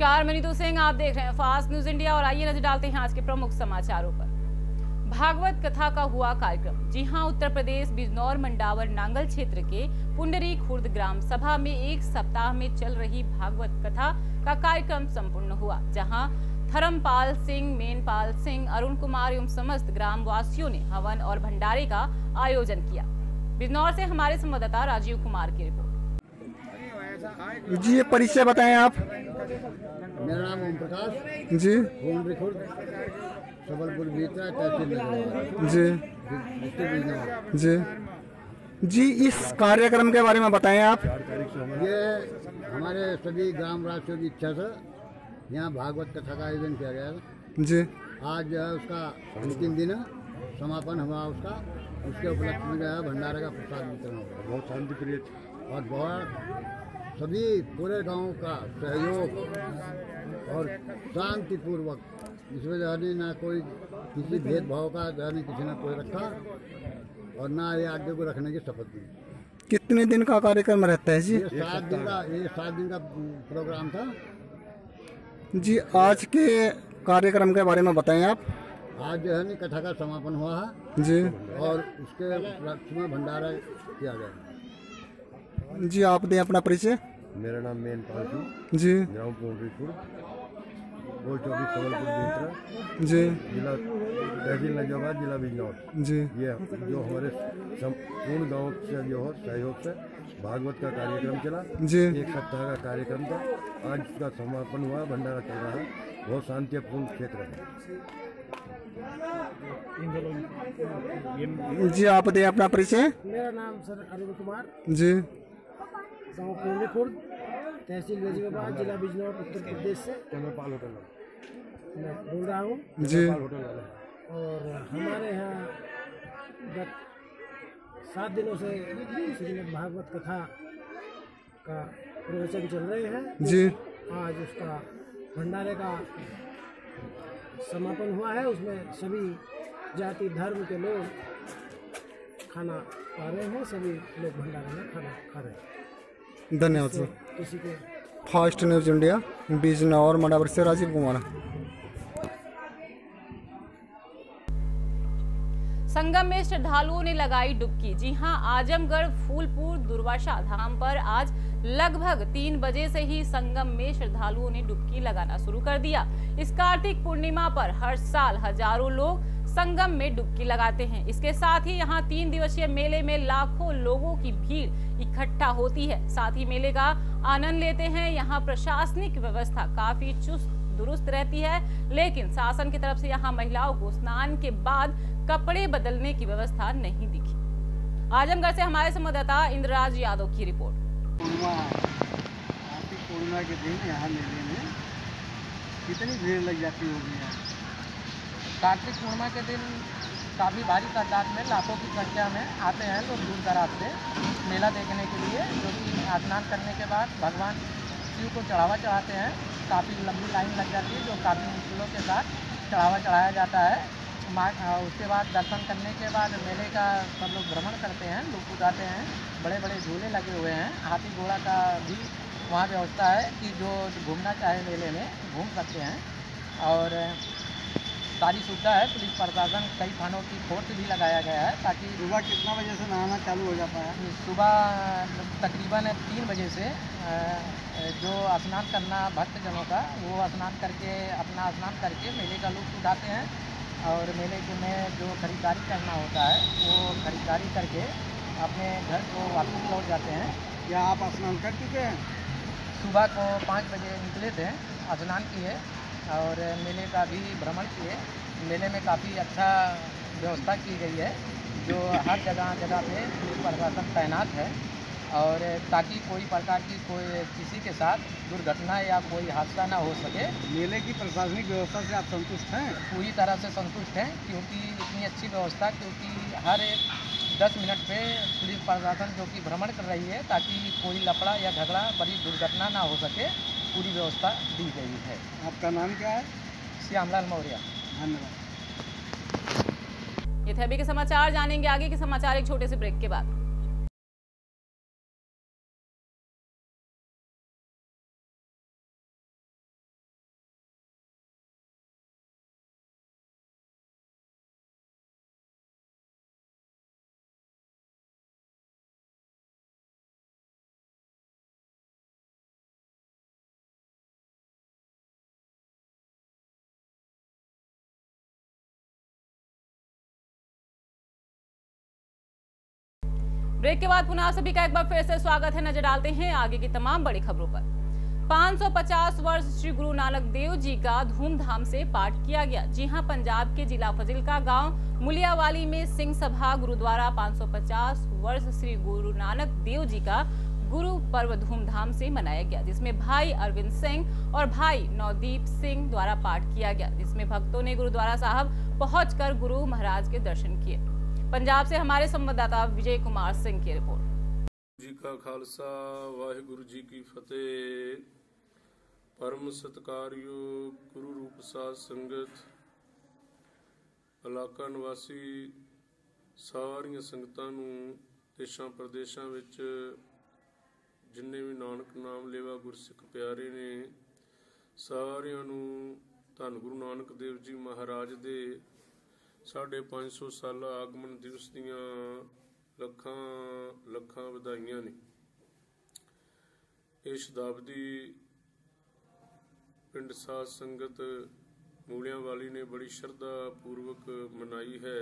नमस्कार, मैं नीतू सिंह, आप देख रहे हैं फास्ट न्यूज इंडिया और आइए नजर डालते हैं आज के प्रमुख समाचारों पर। भागवत कथा का हुआ कार्यक्रम। जी हां, उत्तर प्रदेश बिजनौर मंडावर नांगल क्षेत्र के पुंडरी खुर्द ग्राम सभा में एक सप्ताह में चल रही भागवत कथा का कार्यक्रम संपूर्ण हुआ, जहां धर्मपाल सिंह, मेनपाल सिंह, अरुण कुमार एवं समस्त ग्राम वासियों ने हवन और भंडारे का आयोजन किया। बिजनौर से हमारे संवाददाता राजीव कुमार की रिपोर्ट। जी, ये परिचय बताएं आप। मेरा नाम ओम प्रकाश जी। पुंडरी खुर्द सबलपुर बीता तहसील जी जी जी इस कार्यक्रम के बारे में बताएं आप। ये हमारे सभी ग्रामवासियों की इच्छा से यहाँ भागवत कथा का आयोजन किया गया है। जी, आज जो है उसका अंतिम दिन है, समापन हुआ उसका। उसके उपलक्ष्य में जो है भंडारे का प्रसाद वितरण होगा। बहुत शांति प्रिय और बहुत सभी पूरे गांव का सहयोग और शांतिपूर्वक, इसमें जो है ना कोई किसी भेदभाव का जो है किसी ने कोई रखा और ना ये आगे को रखने की शपथ दी। कितने दिन का कार्यक्रम रहता है जी? ये 7 दिन का प्रोग्राम था। जी, आज के कार्यक्रम के बारे में बताएं आप। आज जो है कथा का समापन हुआ है जी, और उसके उपलक्ष्य में भंडारा किया गया। जी, आप दें अपना परिचय। मेरा नाम मेनपाल सिंह, जी ग्राम पुंडरी खुर्द, पोस्ट ऑफिस सबलपुर बीतरा, जी जिला तहसील नजाबाद, जिला बिजनौर। जी ये जो हमारे पूर्ण गांव से जो है सहयोग से भागवत का कार्यक्रम चला। जी एक सप्ताह का कार्यक्रम था। आज उसका समापन हुआ, भंडारा चल रहा है। बहुत शांतिपूर्ण क्षेत्र है। जी, आप दें अपना परिचय। मेरा नाम सर अरुण कुमार, जी गाँव पुंडरी खुर्द, तहसील नजीबाबाद, जिला बिजनौर, उत्तर प्रदेश से मैं बोल रहा हूँ। जी और हमारे यहाँ गत 7 दिनों से श्रीमद् भागवत कथा का प्रवचन चल रहे हैं। जी आज उसका भंडारे का समापन हुआ है। उसमें सभी जाति धर्म के लोग खाना खा रहे हैं। सभी लोग भंडारे में खाना खा रहे हैं। धन्यवाद सर। किसी के fast news India Bijnor Mandawar से राजीव कुमार। संगम में श्रद्धालुओं ने लगाई डुबकी। जी हां, आजमगढ़ फूलपुर दुर्वासा धाम पर आज लगभग 3 बजे से ही संगम में श्रद्धालुओं ने डुबकी लगाना शुरू कर दिया। इस कार्तिक पूर्णिमा पर हर साल हजारों लोग संगम में डुबकी लगाते हैं। इसके साथ ही यहाँ 3 दिवसीय मेले में लाखों लोगों की भीड़ इकट्ठा होती है। साथ ही मेले का आनंद लेते हैं। यहाँ प्रशासनिक व्यवस्था काफी चुस्त दुरुस्त रहती है, लेकिन शासन की तरफ से यहाँ महिलाओं को स्नान के बाद कपड़े बदलने की व्यवस्था नहीं दिखी। आजमगढ़ से हमारे संवाददाता इंद्रराज यादव की रिपोर्ट। कार्तिक पूर्णिमा के दिन यहाँ मेले में कितनी भीड़ लग जाती होगी? कार्तिक पूर्णिमा के दिन काफ़ी भारी तादाद में लाखों की संख्या में आते हैं लोग दूर दराज से मेला देखने के लिए, जो कि स्नान करने के बाद भगवान शिव को चढ़ावा चढ़ाते हैं। काफ़ी लंबी लाइन लग जाती है, जो काफ़ी मुश्किलों के साथ चढ़ावा चढ़ाया जाता है। उसके बाद दर्शन करने के बाद मेले का सब लोग भ्रमण करते हैं, लुत्फ़ उठाते हैं। बड़े बड़े झूले लगे हुए हैं, हाथी घोड़ा का भी वहाँ व्यवस्था है कि जो घूमना चाहे मेले में घूम सकते हैं। और सारी सुविधा है। पुलिस प्रशासन कई थानों की फोर्स भी लगाया गया है, ताकि सुबह कितना बजे से नहाना चालू हो जाता है? सुबह तकरीबन 3 बजे से जो स्नान करना भक्तजनों का, वो स्नान करके अपना स्नान करके मेले का लुत्फ़ उठाते हैं। और मेले में जो खरीदारी करना होता है वो खरीदारी करके अपने घर को वापस लौट जाते हैं। क्या आप स्नान कर चुके हैं? सुबह को 5 बजे निकले थे, स्नान किए और मेले का भी भ्रमण किए। मेले में काफ़ी अच्छा व्यवस्था की गई है, जो हर जगह पे पुलिस प्रशासन तैनात है, और ताकि कोई प्रकार की किसी के साथ दुर्घटना या कोई हादसा ना हो सके। मेले की प्रशासनिक व्यवस्था से आप संतुष्ट हैं? पूरी तरह से संतुष्ट हैं, क्योंकि इतनी अच्छी व्यवस्था, क्योंकि हर 10 मिनट पे पुलिस प्रशासन जो कि भ्रमण कर रही है, ताकि कोई लफड़ा या झगड़ा, बड़ी दुर्घटना ना हो सके, पूरी व्यवस्था दी गई है। आपका नाम क्या है? श्यामलाल मौर्य। धन्यवाद। ये थे अभी के समाचार। जानेंगे आगे के समाचार एक छोटे से ब्रेक के बाद। ब्रेक के बाद पुनः आप सभी का एक बार फिर से स्वागत है। नजर डालते हैं आगे की तमाम बड़ी खबरों पर। 550 वर्ष श्री गुरु नानक देव जी का धूमधाम से पाठ किया गया। जी हां, पंजाब के जिला फजिलका गांव मुलियावाली में सिंह सभा गुरुद्वारा 550 वर्ष श्री गुरु नानक देव जी का गुरु पर्व धूमधाम से मनाया गया, जिसमें भाई अरविंद सिंह और भाई नवदीप सिंह द्वारा पाठ किया गया, जिसमें भक्तों ने गुरुद्वारा साहब पहुंचकर गुरु महाराज के दर्शन किए। पंजाब से हमारे संवाददाता विजय कुमार सिंह की रिपोर्ट। जी का खालसा वाहिगुरु जी की फतेह। परम सत्कारयोग गुरु रूप साध संगत, इलाका निवासी सारिया संगतां नूं देशां प्रदेशां विच जिन्ने भी नानक नाम लेवा गुरसिख प्यारे ने सारियां नूं धन गुरु नानक देव जी महाराज दे 550 साला आगमन दिवस दियां लखां लखां वधाइयां ने। ये शताब्दी पिंड साध संगत मूलियावाली ने बड़ी श्रद्धा पूर्वक मनाई है।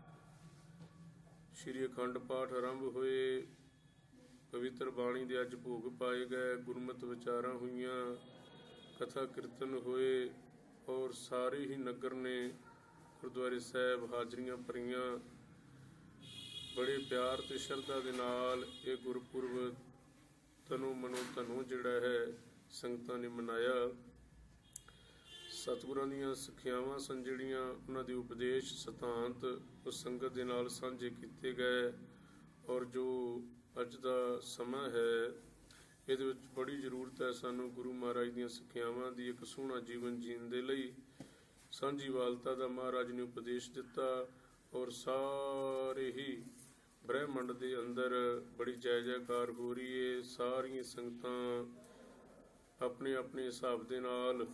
श्री अखंड पाठ आरंभ होए, पवित्र बाणी दे अज भोग पाए गए, गुरमत विचारां हुईयां, कथा कीर्तन होए और सारे ही नगर ने गुरुद्वारे साहब हाजरियां भरियां। बड़े प्यार ते श्रद्धा दे नाल ये गुरपुरब तनो मनो धनो जिहड़ा है संगतां ने मनाया। सतगुरां दीयां सिक्ख्यावां सन जिहड़ियां उन्हां दे उपदेश सिद्धांत उस संगत दे नाल सांझे कीते गए और जो अज दा समा है ਇਹਦੇ ਵਿੱਚ बड़ी ਜ਼ਰੂਰਤ है सानू गुरु महाराज ਦੀਆਂ ਸਿੱਖਿਆਵਾਂ ਦੀ ਇੱਕ ਸੋਹਣਾ ਜੀਵਨ ਜੀਣ ਦੇ ਲਈ। ਸਾਂਝੀ ਵਾਲਤਾ ਦਾ महाराज ने उपदेश दिता और सारे ही ब्रह्मंड ਦੇ अंदर बड़ी जय जयकार हो रही है। सारियां संगतां अपने अपने हिसाब ਦੇ ਨਾਲ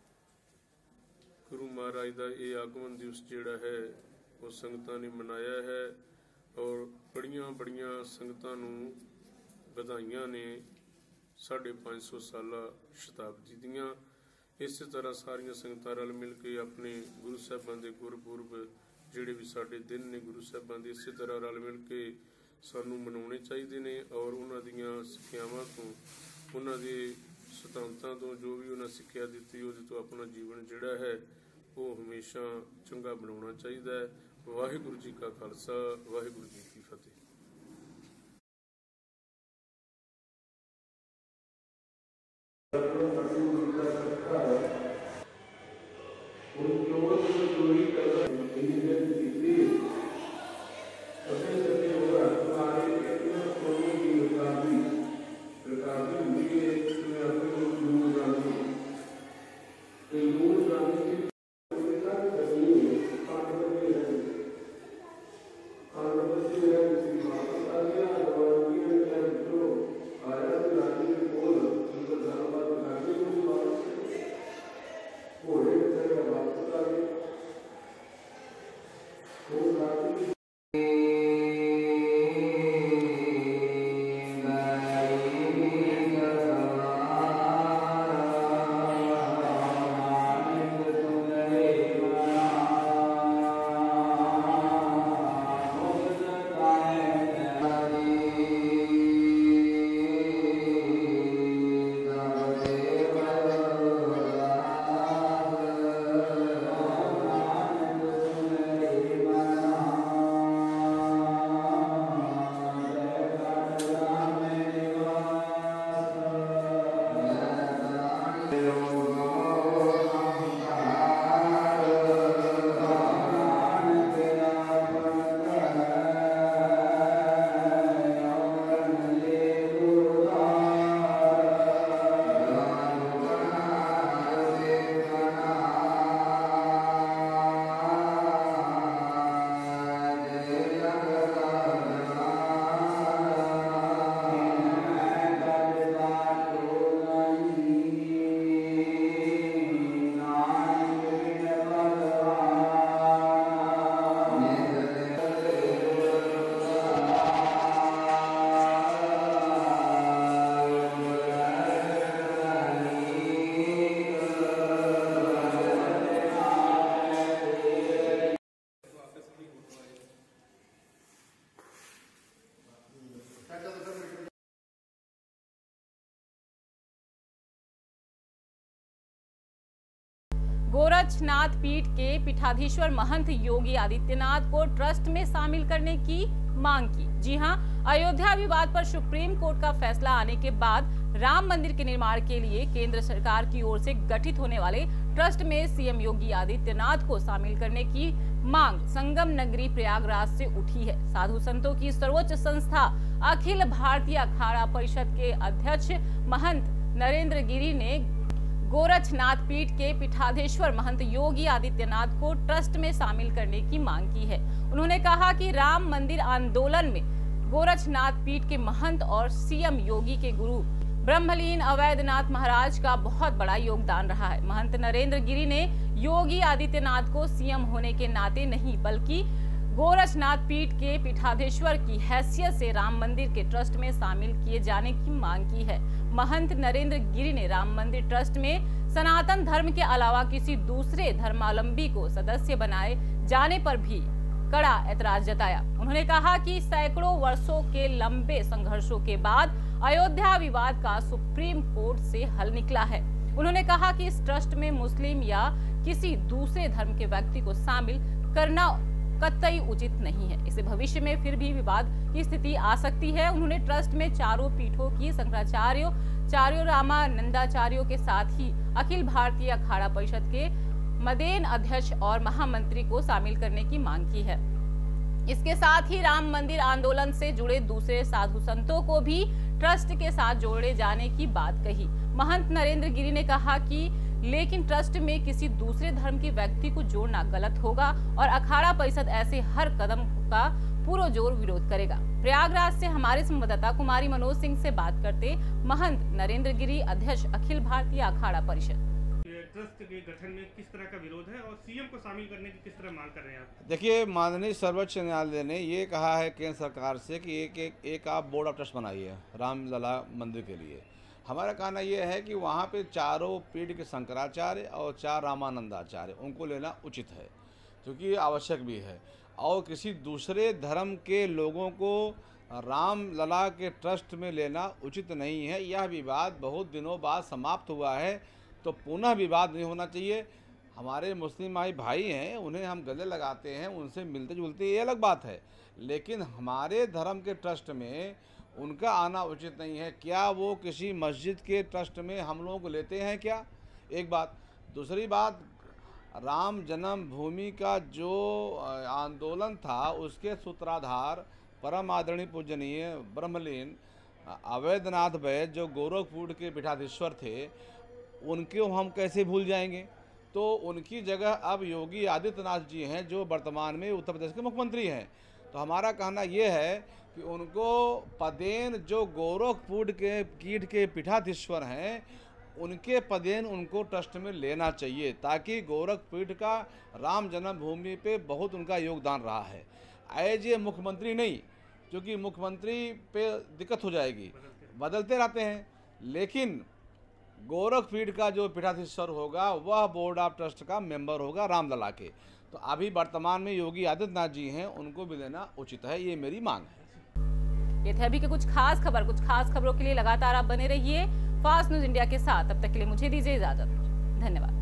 गुरु महाराज ਦਾ ਇਹ ਆਗਮਨ ਦਿਵਸ ਜਿਹੜਾ ਹੈ ਉਹ ਸੰਗਤਾਂ ਨੇ ਮਨਾਇਆ ਹੈ और बड़ियां बड़ियां संगतां नूं ਵਧਾਈਆਂ ने 550 साला शताब्दी दियां। इस तरह सारियां संगतां रल मिल के अपने गुरु साहिबां दे गुरपुरब जिहड़े भी साडे दिन ने गुरु साहिबां दे इस तरह रल मिल के सानू मनाउणे चाहीदे ने और उन्हां दीयां सिक्ख्यावां तो उन्हां दे सिद्धांतां तो जो भी उन्हां सिक्ख्या दित्ती उहदे तो अपना जीवन जिहड़ा है वो हमेशा चंगा बनाउणा चाहीदा है। वाहिगुरु जी का खालसा, वाहिगुरु जी की फतेह। गोरक्षनाथ पीठ के पीठाधीश्वर महंत योगी आदित्यनाथ को ट्रस्ट में शामिल करने की मांग की। जी हां, अयोध्या विवाद पर सुप्रीम कोर्ट का फैसला आने के बाद राम मंदिर के निर्माण के लिए केंद्र सरकार की ओर से गठित होने वाले ट्रस्ट में सीएम योगी आदित्यनाथ को शामिल करने की मांग संगम नगरी प्रयागराज से उठी है। साधु संतों की सर्वोच्च संस्था अखिल भारतीय अखाड़ा परिषद के अध्यक्ष महंत नरेंद्र गिरी ने गोरक्षनाथ पीठ के पीठाधीश्वर महंत योगी आदित्यनाथ को ट्रस्ट में शामिल करने की मांग की है। उन्होंने कहा कि राम मंदिर आंदोलन में गोरक्षनाथ पीठ के महंत और सीएम योगी के गुरु ब्रह्मलीन अवैधनाथ महाराज का बहुत बड़ा योगदान रहा है। महंत नरेंद्र गिरी ने योगी आदित्यनाथ को सीएम होने के नाते नहीं बल्कि गोरक्षनाथ पीठ के पीठाधीश्वर की हैसियत से राम मंदिर के ट्रस्ट में शामिल किए जाने की मांग की है। महंत नरेंद्र गिरी ने राम मंदिर ट्रस्ट में सनातन धर्म के अलावा किसी दूसरे धर्मावलंबी को सदस्य बनाए जाने पर भी कड़ा ऐतराज जताया। उन्होंने कहा कि सैकड़ों वर्षों के लंबे संघर्षों के बाद अयोध्या विवाद का सुप्रीम कोर्ट से हल निकला है। उन्होंने कहा कि इस ट्रस्ट में मुस्लिम या किसी दूसरे धर्म के व्यक्ति को शामिल करना कतई उचित नहीं है। इसे भविष्य में फिर भी विवाद की स्थिति आ सकती है। उन्होंने ट्रस्ट में चारों पीठों की शंकराचार्यों, चार्यों रामानंदाचार्यों के साथ ही अखिल भारतीय अखाड़ा परिषद के मदेन अध्यक्ष और महामंत्री को शामिल करने की मांग की है। इसके साथ ही राम मंदिर आंदोलन से जुड़े दूसरे साधु संतों को भी ट्रस्ट के साथ जोड़े जाने की बात कही। महंत नरेंद्र गिरी ने कहा कि लेकिन ट्रस्ट में किसी दूसरे धर्म के व्यक्ति को जोड़ना गलत होगा और अखाड़ा परिषद ऐसे हर कदम का पुरजोर विरोध करेगा। प्रयागराज से हमारे संवाददाता कुमारी मनोज सिंह से बात करते महंत नरेंद्र गिरी, अध्यक्ष अखिल भारतीय अखाड़ा परिषद। ट्रस्ट के गठन में किस तरह का विरोध है और सीएम को शामिल करने की किस तरह मांग कर रहे हैं आप? देखिए, माननीय सर्वोच्च न्यायालय ने ये कहा है केंद्र सरकार से कि एक आप बोर्ड ऑफ ट्रस्ट बनाइए रामलला मंदिर के लिए। हमारा कहना यह है कि वहाँ पे चारों पीठ के शंकराचार्य और 4 रामानंदाचार्य उनको लेना उचित है, क्योंकि आवश्यक भी है। और किसी दूसरे धर्म के लोगों को रामलला के ट्रस्ट में लेना उचित नहीं है। यह विवाद बहुत दिनों बाद समाप्त हुआ है, तो पुनः विवाद नहीं होना चाहिए। हमारे मुस्लिम भाई हैं, उन्हें हम गले लगाते हैं, उनसे मिलते जुलते, ये अलग बात है, लेकिन हमारे धर्म के ट्रस्ट में उनका आना उचित नहीं है। क्या वो किसी मस्जिद के ट्रस्ट में हम लोगों को लेते हैं क्या? एक बात। दूसरी बात, राम जन्मभूमि का जो आंदोलन था उसके सूत्राधार परम आदरणीय पूजनीय ब्रह्मलीन अवैधनाथ वैद्य जो गोरखपुर के पीठाधीश्वर थे, उनको हम कैसे भूल जाएंगे? तो उनकी जगह अब योगी आदित्यनाथ जी हैं जो वर्तमान में उत्तर प्रदेश के मुख्यमंत्री हैं। तो हमारा कहना यह है कि उनको पदेन जो गोरखपुर के पीठ के पीठाधीश्वर हैं, उनके पदेन उनको ट्रस्ट में लेना चाहिए, ताकि गोरखपीठ का राम जन्मभूमि पे बहुत उनका योगदान रहा है। एज ए मुख्यमंत्री नहीं, क्योंकि मुख्यमंत्री पे दिक्कत हो जाएगी, बदलते रहते हैं, लेकिन गोरखपीठ का जो पीठाधीश्वर होगा वह बोर्ड ऑफ ट्रस्ट का मेंबर होगा रामलला के। तो अभी वर्तमान में योगी आदित्यनाथ जी हैं, उनको भी लेना उचित है, ये मेरी मांग है। ये थे अभी के कुछ खास खबरों के लिए लगातार आप बने रहिए फास्ट न्यूज इंडिया के साथ। तब तक के लिए मुझे दीजिए इजाजत। धन्यवाद।